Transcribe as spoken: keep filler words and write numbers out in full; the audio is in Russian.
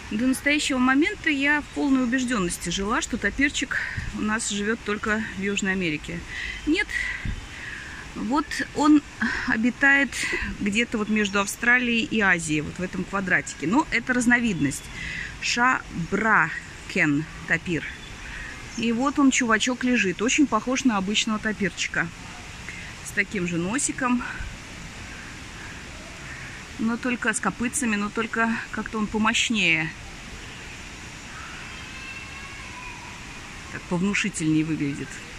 До настоящего момента я в полной убежденности жила, что тапирчик у нас живет только в Южной Америке. Нет, вот он обитает где-то вот между Австралией и Азией, вот в этом квадратике. Но это разновидность шабракен тапир. И вот он, чувачок, лежит, очень похож на обычного тапирчика, с таким же носиком, но только с копытцами, но только как-то он помощнее, так повнушительнее выглядит.